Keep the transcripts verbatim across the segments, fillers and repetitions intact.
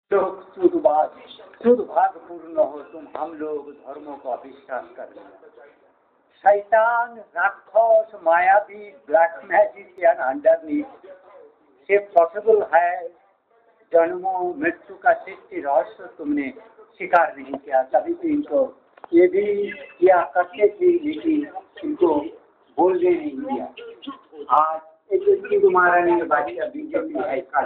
तो शुद्धवाद दुर्भाग्यपूर्ण हो तुम हम लोग धर्मों को अविश्वास कर शैतान राक्षस मायावी ब्लैक मैजिशियन अंडरनीथ से पॉसिबल है। जन्मों मृत्यु का सृष्टि रहस्य तुमने स्वीकार नहीं किया, तभी तो इनको ये भी किया करते थे लेकिन इनको बोलने नहीं दिया। आज एक तुम्हारा ने बाकी बीजेपी है का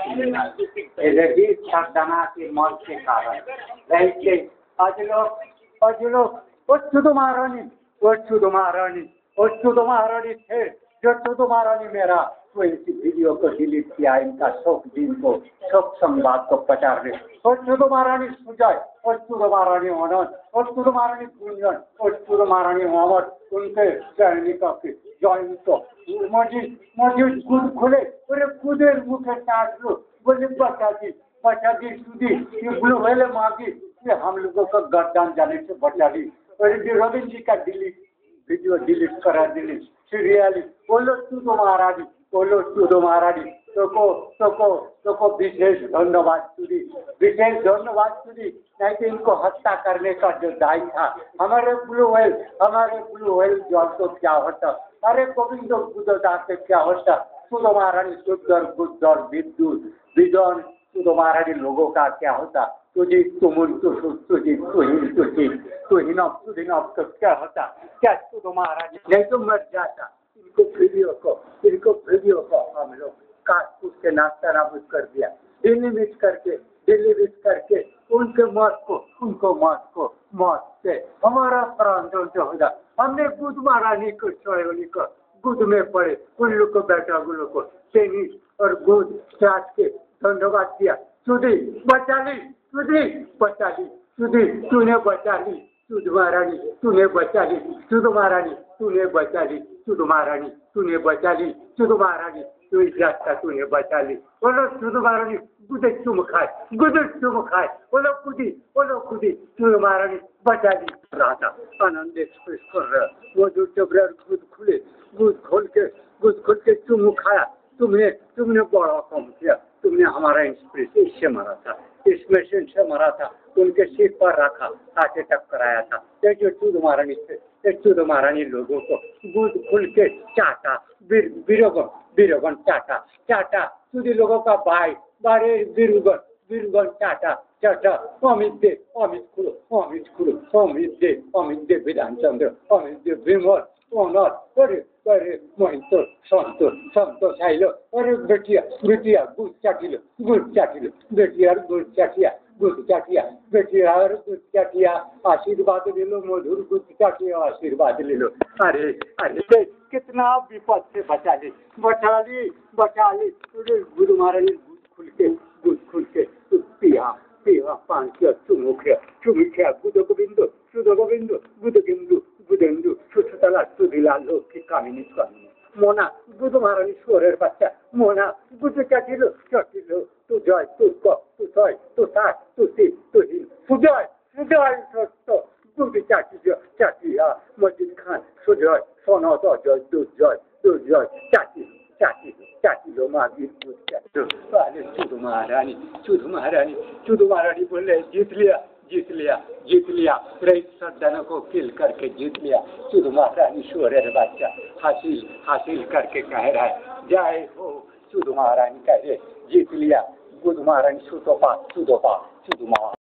दृष्टि साधना के मौत के कारण रहते आज लोग आज लोग उच्च महारानी उच्च महारानी उच्च महारानी थे जो चुदो महारानी मेरा तो इसी वीडियो को डिलीट किया, इनका शोक दिन को शोक संवाद को प्रचार रहे और चुदो महारानी सुजाय और चुदो महारानी आनंद और चुदो महारानी गुंजन और चुदो महारानी मोहम्मद उनके सैनिकों के जॉइन को मस्जिद मस्जिद गुद खुले और खुदे मुखे चाट लो बोले बचा दी बचा दी सुधी ये बुलो वाले मांगी ये हम लोगों को गर्दन जाने से बचा दी और रविंद्र जी का डिलीट वीडियो डिलीट करा दिली सीरियली बोलो चुदो महारानी बोलो चुदो महारानी तो को तो को तो को विशेष धन्यवाद सुधी विशेष धन्यवाद सुधी नहीं तो इनको हत्या करने का जो दायी था हमारे ब्लू व्हेल हमारे ब्लू व्हेल जो तो क्या होता अरे गोविंद बुद्धदा से क्या होता चुदो महारानी शुद्धर बुद्धर विद्युत विद्वान चुदो महारानी लोगों का क्या होता तुझे तुम तो तुझे तुझी तुझी तुझी न तुझी न तो क्या होता क्या चुदो महारानी नहीं तो मर जाता। इनको वीडियो को इनको वीडियो को हम लोग काट कूट के नाश्ता नाबूद कर दिया, दिल्ली मिट करके दिल्ली मिट करके उनके मौत को उनको मौत को मौत से हमारा प्राण जो होगा हमने बुद्ध महारानी को सोयनी को बुद्ध में पड़े उन लोग को बैठा उन लोग को टेनिस और गुद चाट के धन्यवाद दिया। सुधी बचा ली सुधी बचा ली सुधी तूने बचा ली चुद महारानी तूने बचा ली चुद महारानी तूने बचा ली चुद महारानी तूने बचा ली चुद महारानी तू इस रास्ता तूने बचा ली बोलो चुद महारानी गुदे चुम खाए गुदे चुम खाए बोलो खुदी बोलो खुदी चुद महारानी बचा ली रहा था आनंद एक्सप्रेस कर रहा वो जो चबरा गुद खुले गुद खोल के गुद खोल के चुम खाया तुमने तुमने बड़ा काम किया तुमने हमारा एक्सप्रेस इससे मारा था इस मशीन से मारा था उनके सिर पर रखा हाथ अटैक कराया था ये जो चुद महारानी थे चुद महारानी लोगों को गुद खुल के चाटा बीरोगन बीरोगन चाटा चाटा चुदी लोगों का भाई बारे बीरुगन बीरुगन चाटा चाटा अमित दे अमित खुलो अमित खुलो अमित दे अमित दे विधान चंद्र अमित दे विमल ओनर अरे अरे महिंतो संतो संतो साइलो अरे बेटिया बेटिया गुड़ चाटिलो गुड़ चाटिलो बेटिया गुड़ चाटिया गुड़ चाटिया बेटिया गुड़ चाटिया आशीर्वाद ले लो मधुर गुड़ चाटिया आशीर्वाद ले लो अरे अरे कितना विपद से बचा ली बचा ली बचा ली गुरु महाराज गुड़ खुल के गुड़ खुल के पिया पिया पान किया चुमुखिया चुमुखिया गुद गोविंद सुद गोविंद गुद बिंदु गुदेंदु सुतला सुदिला लोक की कामिनी कामिनी मोना बुध महारानी सोरेर बच्चा मोना बुध चाटिलो चाटिलो तू जय तू को तू सय तू सात तू सी तू ही सुजय सुजय तो बुध चाटिलो चाटिया मजिद खान सुजय सोना तो जय तू जय तू जय चाटी चाटी चाटिलो मागी बुध चाटिलो अरे चुद महारानी चुद महारानी चुद महारानी बोले जीत लिया जीत लिया जीत लिया रईस सरदारों को किल करके जीत लिया चुद महारानी शोरेर बच्चा हासिल हासिल करके कह रहा है जय हो चुद महारानी कह रहे जीत लिया बुध महारानी सुतोपा सुदोपा चुद महारानी।